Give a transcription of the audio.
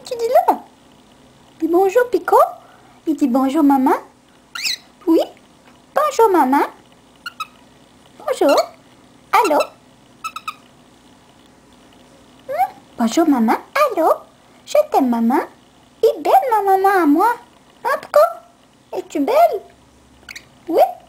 tu dis là? Dis bonjour, Pico. Il dit bonjour, maman. Oui. Bonjour, maman. Bonjour. Allô? Bonjour, maman. Allô? Je t'aime, maman. Il est belle, ma maman, à moi. Hein, Pico? Es-tu belle? Oui.